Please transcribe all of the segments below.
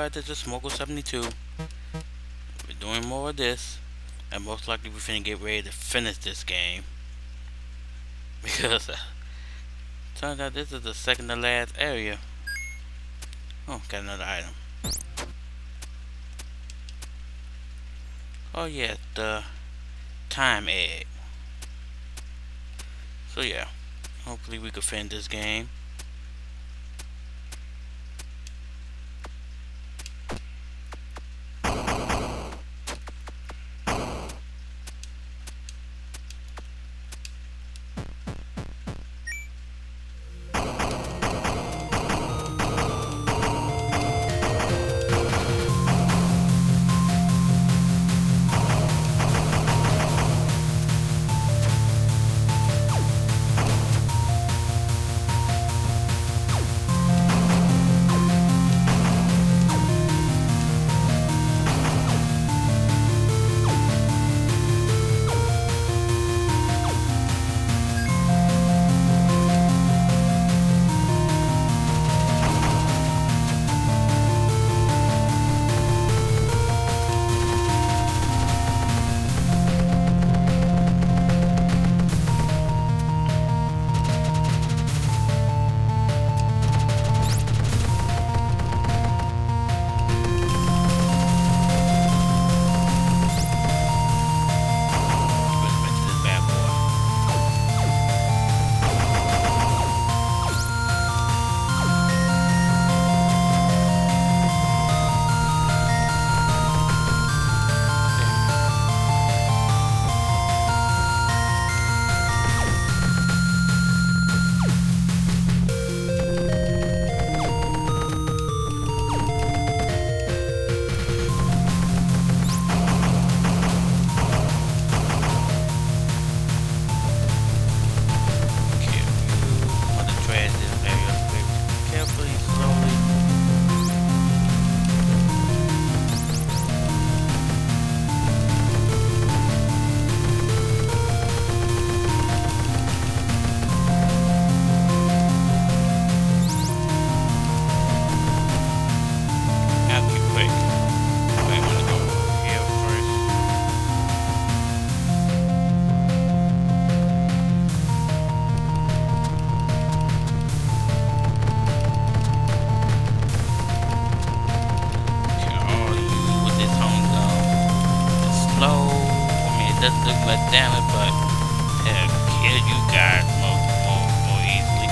everybody, this is Mogul 72. We're doing more of this, and most likely we're finna get ready to finish this game. Because turns out this is the second to last area. Oh, got another item. Oh yeah, the time egg. So yeah, hopefully we can finish this game. Doesn't do much damage, but it'll kill you guys more easily.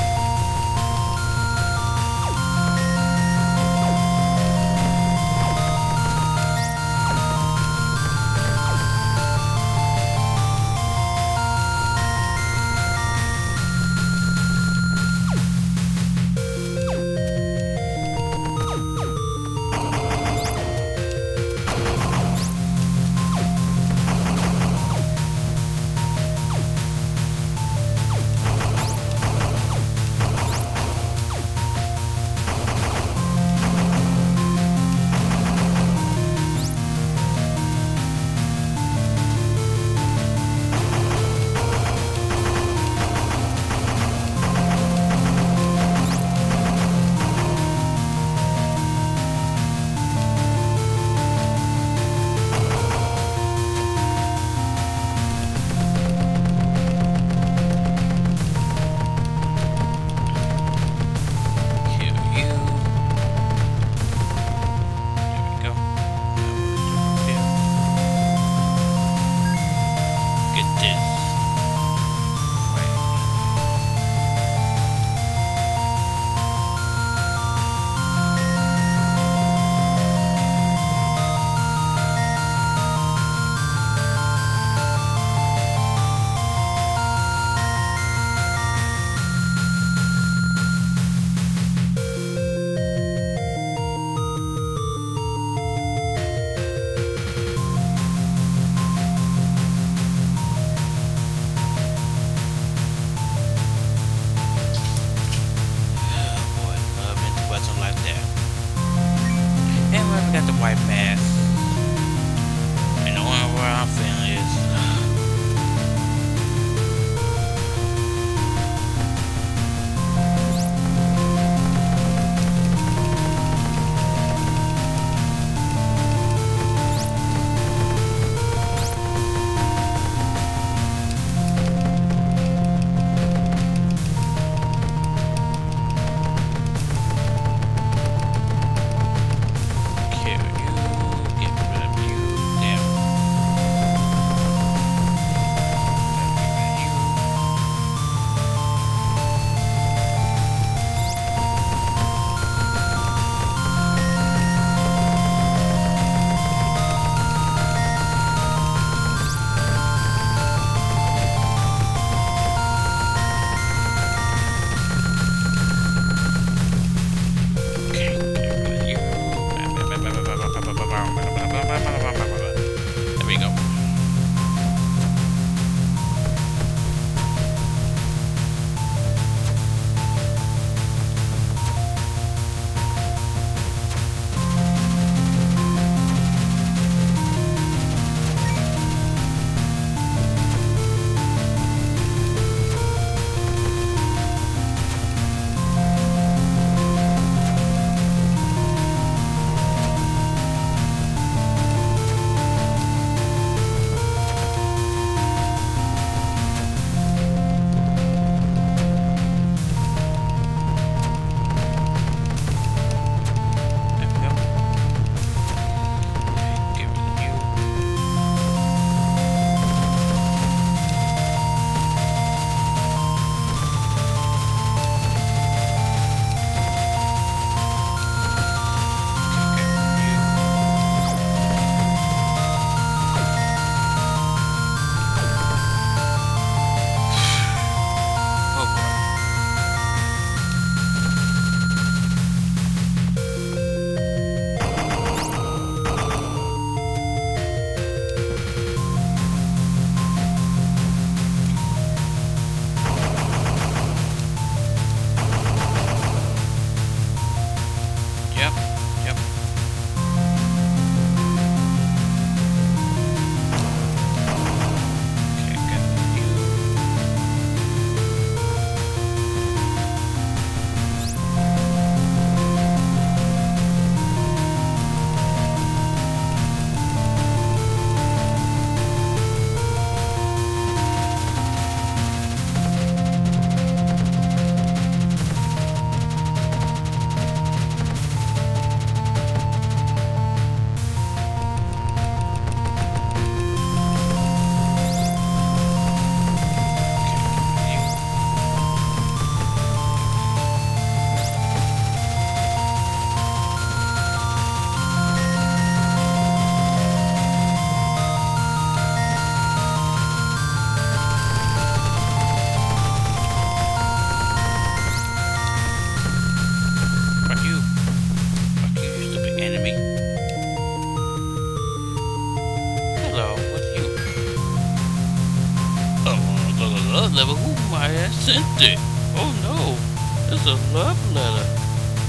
letter. Who might have sent it? Oh no, it's a love letter.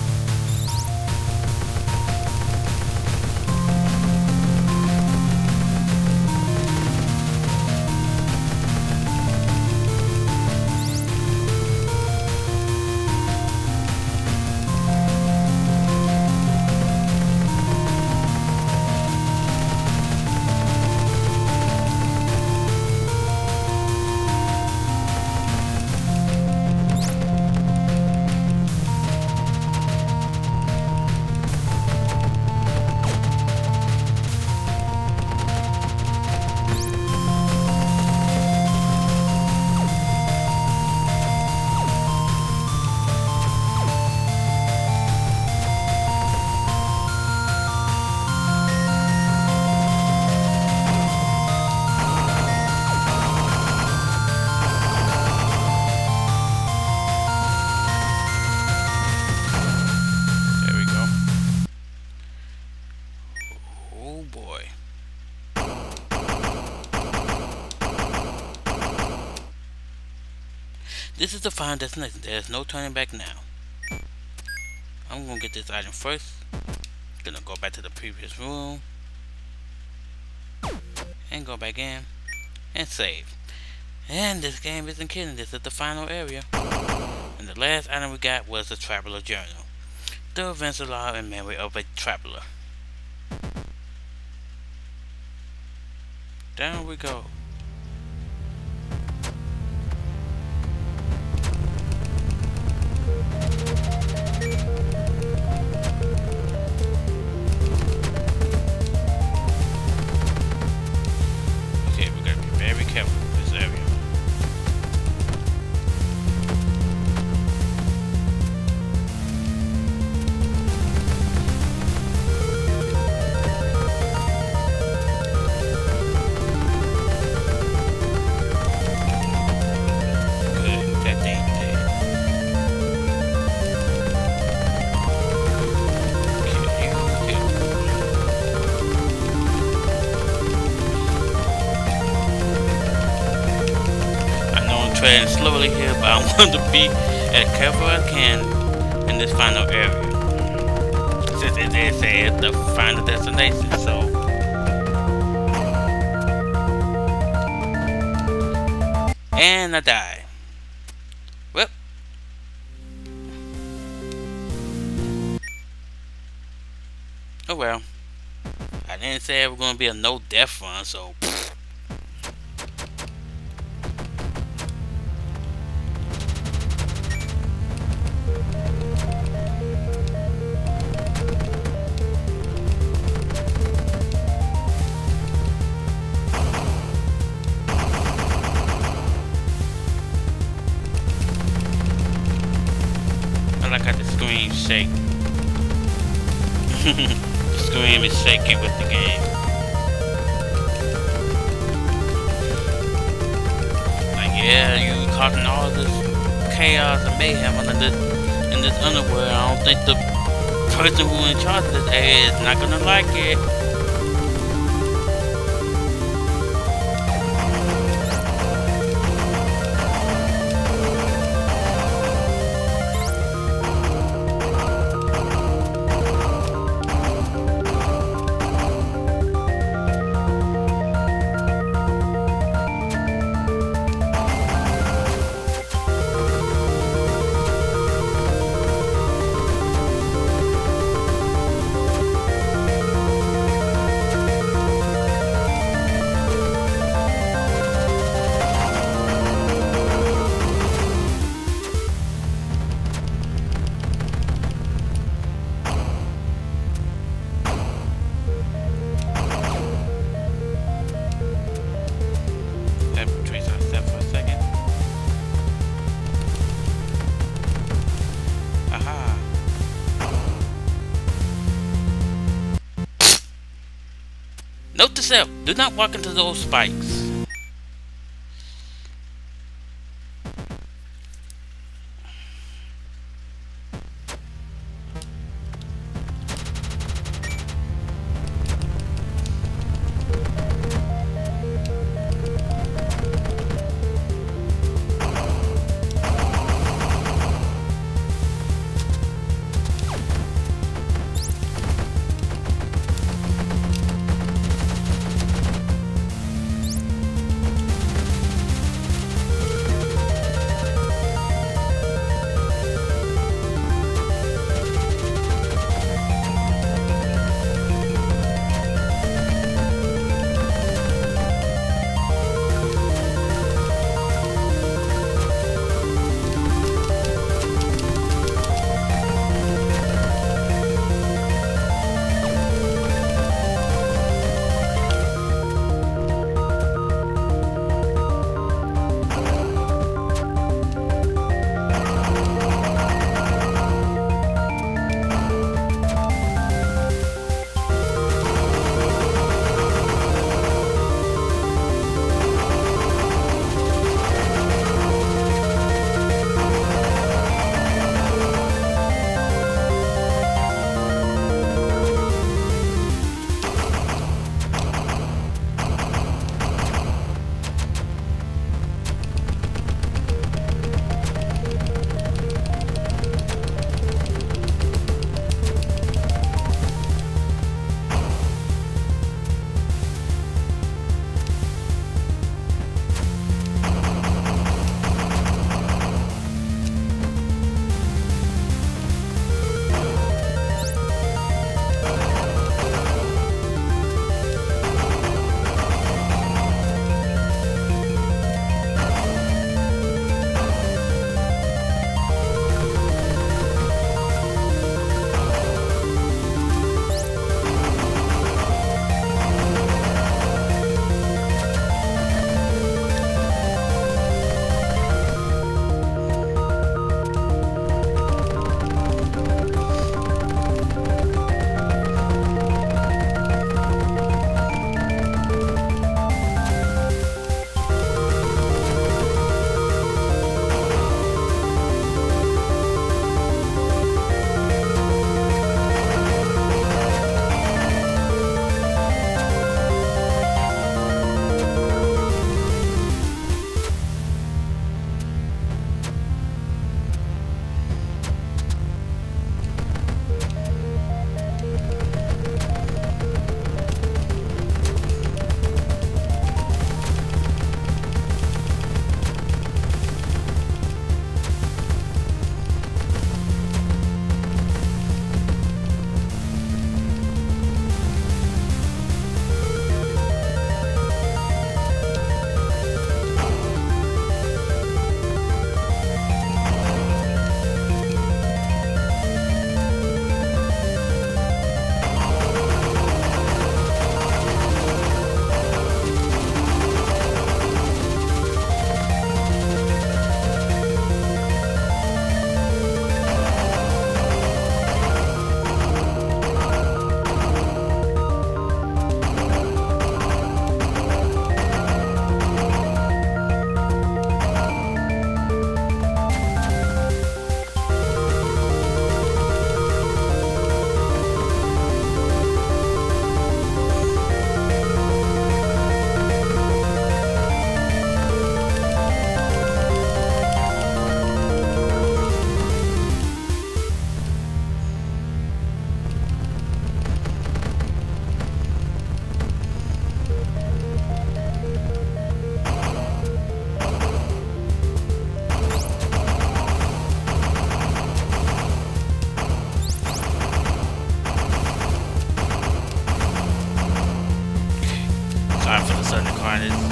Oh boy. This is the final destination. There's no turning back now. I'm gonna get this item first. Gonna go back to the previous room. And go back in. And save. And this game isn't kidding. This is the final area. And the last item we got was the Traveler Journal. The events allowed in memory of a traveler. Down we go. Okay, we gotta be very careful with this area. Treading slowly here, but I want to be as careful as I can in this final area. Since it did say it's the final destination, so and I die. Well, oh well. I didn't say it was gonna be a no death run, so. I like how the screen shake. The screen is shaking with the game. Like, yeah, you causing all this chaos and mayhem in this underworld. I don't think the person who's in charge of this area is not gonna like it. Note to self, do not walk into those spikes.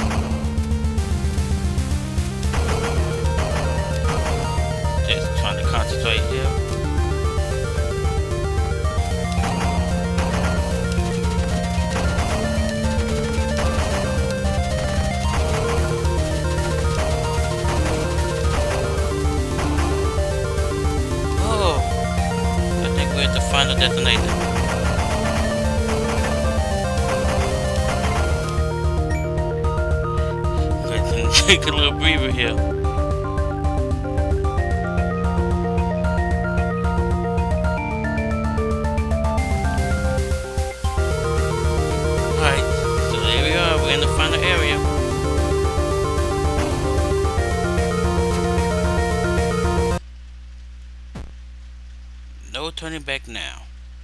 Just trying to concentrate here. Oh, I think we're at the final destination. Let's take a little breather here. Alright, so there we are, we're in the final area. No turning back now.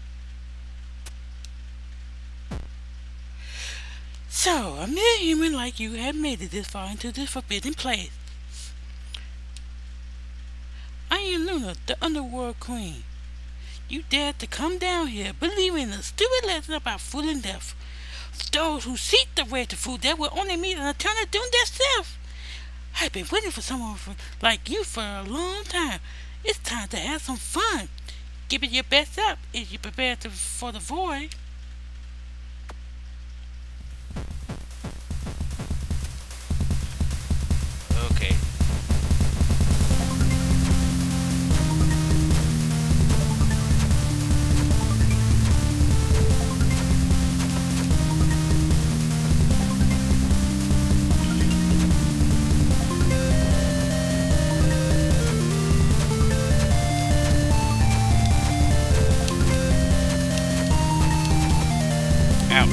So, a mere human like you have made it this far into this forbidden place. I am Luna, the underworld queen. You dared to come down here, believing a stupid legend about food and death. Those who seek the way to food that will only meet an eternal doom themselves. I've been waiting for someone like you for a long time. It's time to have some fun. Give it your best up if you prepare for the void. Okay. Ouch.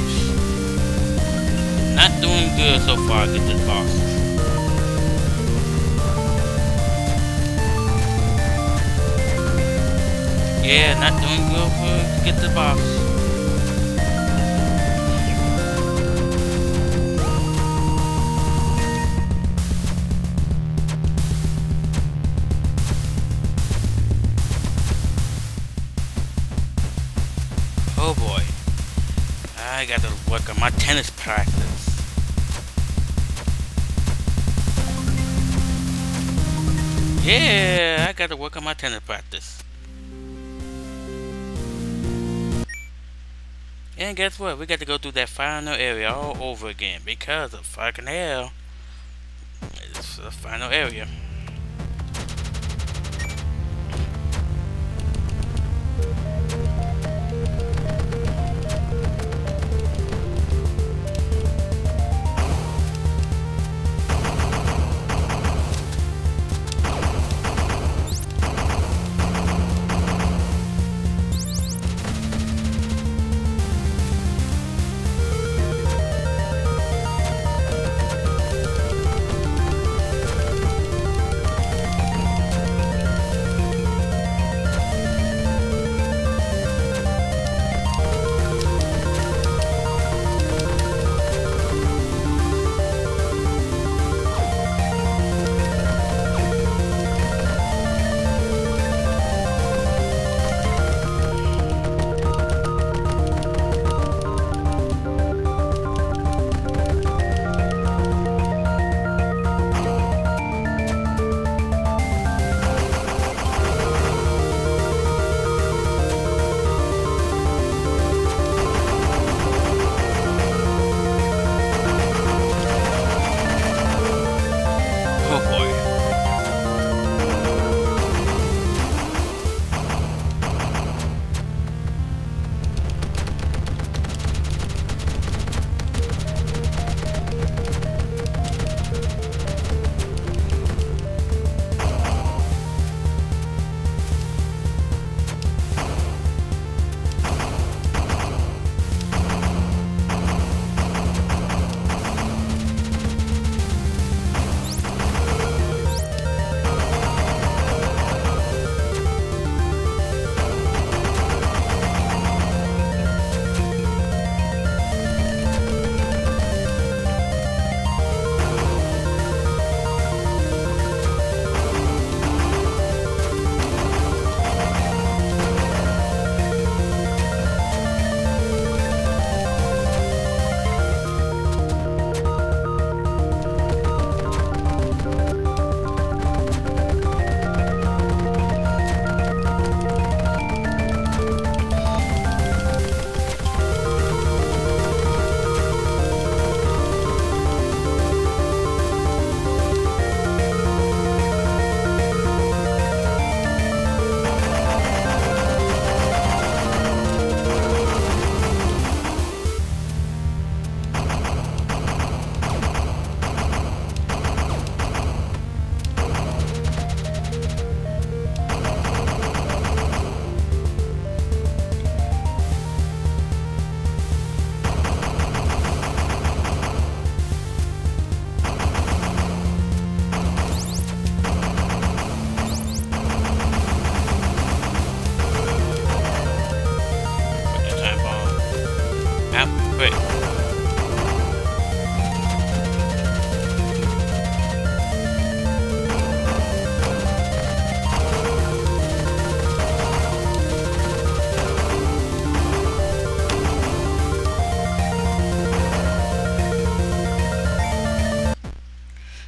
Not doing good so far against this boss. Yeah, not doing good for get the boss. Oh boy. I gotta work on my tennis practice. Yeah, I gotta work on my tennis practice. And guess what? We got to go through that final area all over again because of fucking hell. It's the final area.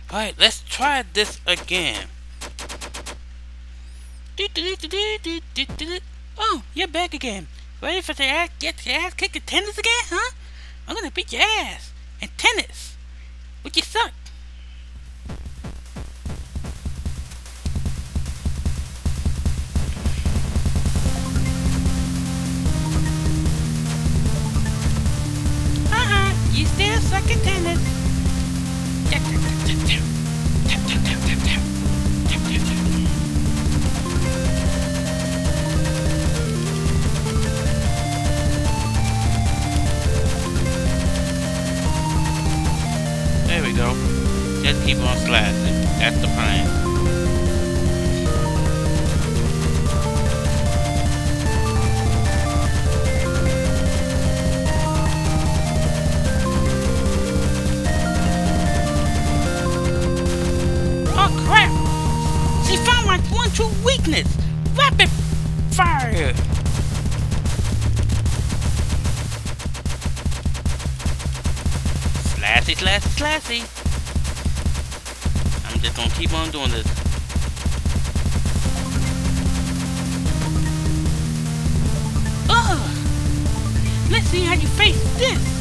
Alright, let's try this again. Oh, you're back again. Ready for get your ass kicked in tennis again, huh? I'm gonna beat your ass in tennis. Would you suck? You still suck at tennis. There we go. Just keep on sliding. That's the plan. Oh crap! She found my one true weakness! Rapid fire! Slashy, slashy, slashy. I'm just gonna keep on doing this. Ugh! Let's see how you face this.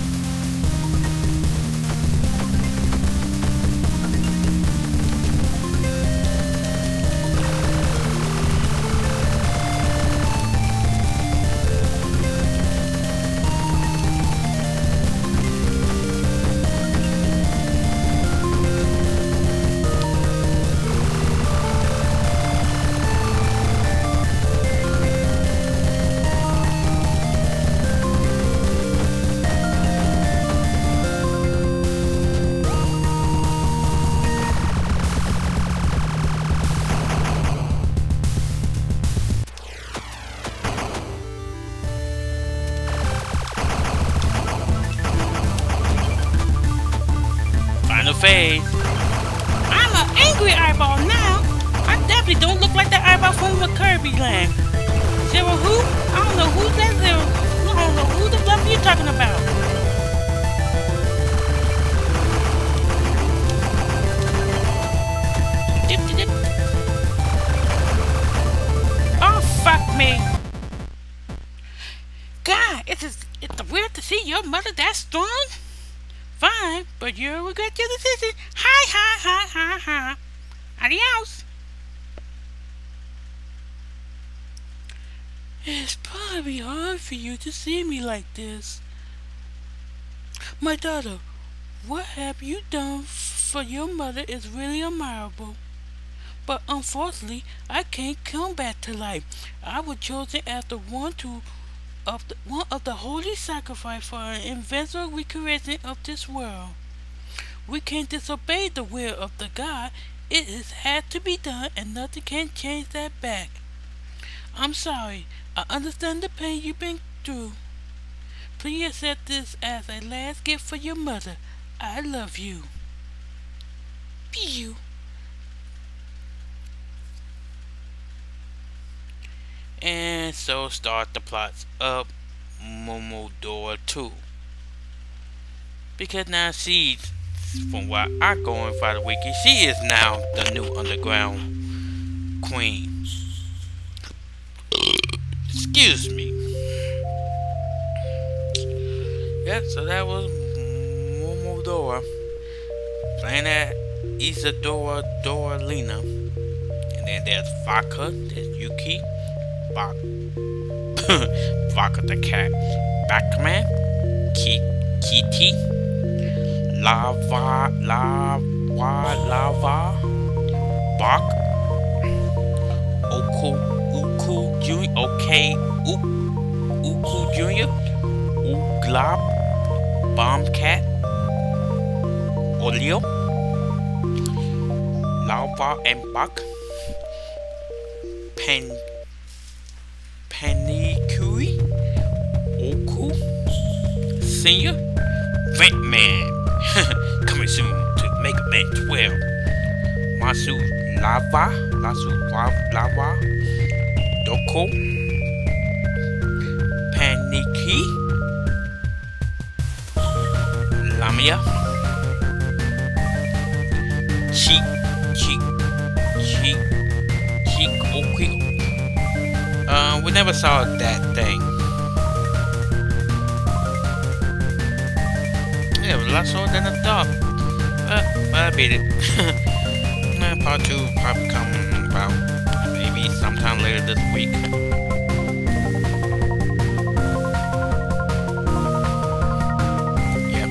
Phase. I'm an angry eyeball now. I definitely don't look like the eyeball from the Kirby land. Zero who? I don't know who's that Zero. I don't know who the fluff you're talking about. Oh fuck me. God, it's weird to see your mother that strong. Fine, but you'll regret your decision. Hi, hi, hi, hi, hi. Adios. It's probably hard for you to see me like this. My daughter, what have you done for your mother is really admirable. But unfortunately, I can't come back to life. I was chosen as the one of the holy sacrifice for an eventual recreation of this world. We can't disobey the will of the God. It has had to be done, and nothing can change that back. I'm sorry. I understand the pain you've been through. Please accept this as a last gift for your mother. I love you. Pew. And so start the plots of Momodora 2. Because now she's, from what I go in for the wiki, she is now the new underground queen. Excuse me. Yep, so that was Momodora. Playing at Isadora Doralina. And then there's Vodka, there's Yuki. Vodka the cat, Batman, Kitty, Lava, Bach, Uku Jr., Uku Jr., Uglab, Bombcat, Olio, Lava and Bach, Panicuri, Oku, Senior, Ventman, coming soon to Mega Man 12, Masu Lava, Doko, Paniki, Lamia, cheek, cheek, cheek, cheek, okay. We never saw that thing. Yeah, it was a lot slower than I thought. But I beat it. Part 2 probably coming about maybe sometime later this week. Yep.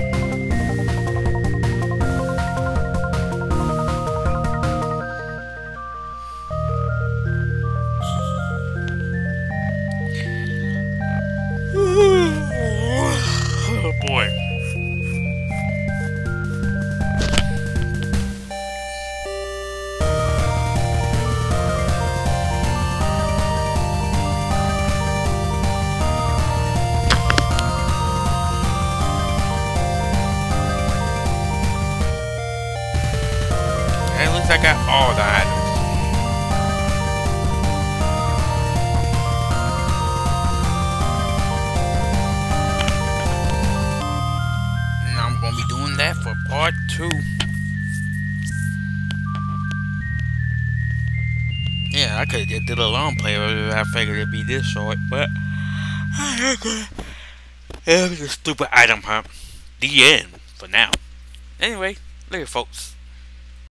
Oh boy. At least I got all the items. And I'm gonna be doing that for part 2. Yeah, I could've just did a long play, but I figured it'd be this short, but it was a stupid item hunt. The end, for now. Anyway, later folks.